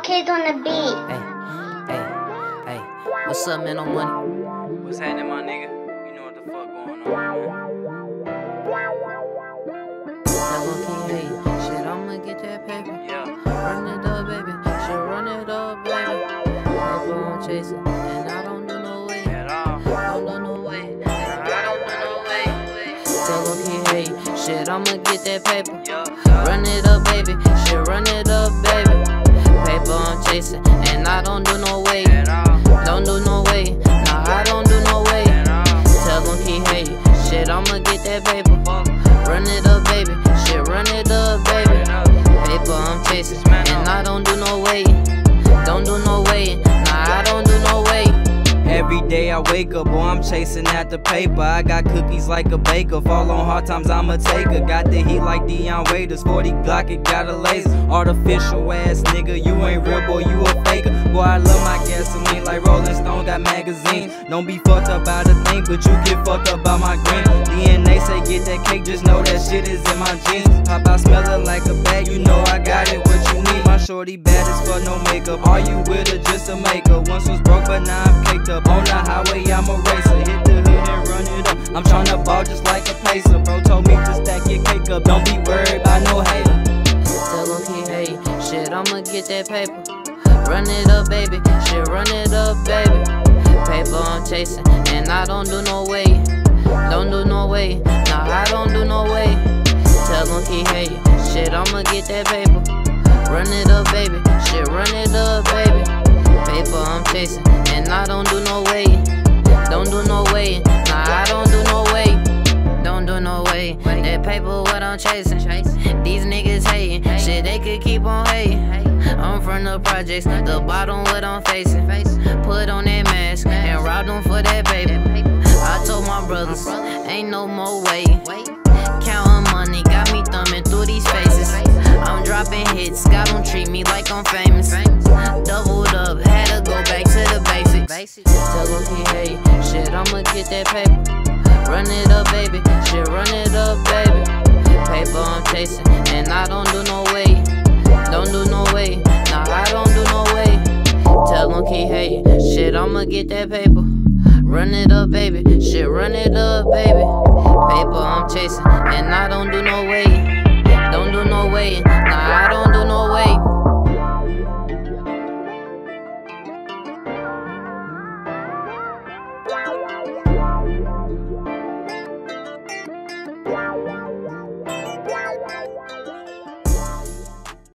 Kids on the beat. Hey, what's up, man? On money? What's happening, my nigga? You know what the fuck going on, man. Shit, I'ma get that paper. Yeah. Run it up, baby. Shit, run it up, baby. Paper on chasing, and I don't do no way. At all. Don't do no way. And I don't do no way. Tell them he hate. Shit, I'ma get that paper. Yeah. Run it up, baby. Shit, run it up, baby. Paper I'm chasing, and I don't do no way. At all. Don't do no way. Nah, I don't do no way. At all. Tell them he hate. Shit, I'ma get that paper. Run it up, baby. Shit, run it up, baby. Paper I'm chasing, and I don't do no way. Don't do no way. Nah, I don't do no way. Every day I wake up, boy, I'm chasing at the paper. I got cookies like a baker. Fall on hard times, I'm a taker. Got the heat like Dion Waiters. 40 Glock, it got a laser. Artificial ass nigga, you ain't real, boy, you a faker. Boy, I love my gasoline like Rolling Stone got magazines. Don't be fucked up by the thing, but you get fucked up by my green. DNA say get that cake, just know that shit is in my jeans. Pop out smelling like a bag, you know I got it, what you need. My shorty bad as fuck, no makeup. Are you with her just to make her? Once was broke, but now I'm caked up. On the highway, I'm a racer. Hit the hood and run it up. I'm tryna ball just like a pacer. Bro told me to stack your cake up. Don't be worried about no hater. Tell him he hate. Shit, I'ma get that paper. Run it up, baby. Shit, run it up, baby. Paper I'm chasing, and I don't do no way. Don't do no way. Nah, I don't do no way. Tell him he hate. Shit, I'ma get that paper. Run it up, baby. Shit, run it up, baby. Paper I'm chasing, and I don't do no way. Don't do no way. Nah, I don't do no way. Don't do no way. That paper what I'm chasing. These niggas hating. Shit, they could keep on hating. I'm from the projects, the bottom what I'm facing. Put on that mask and rob them for that paper. I told my brothers, ain't no more way. Counting money, got me thumbing through these faces. I'm dropping hits, got them treat me like I'm famous. Doubled up, had to go back to the basics. Tell him he hate. Shit, I'ma get that paper. Run it up, baby. Shit, run it up, baby. Paper I'm chasing, and I don't do no way. Don't do no way. Nah, I don't do no way. Tell him he hate. Shit, I'ma get that paper. Run it up, baby. Shit, run it up, baby. Paper I'm chasing, and I don't do no way. Don't do no way.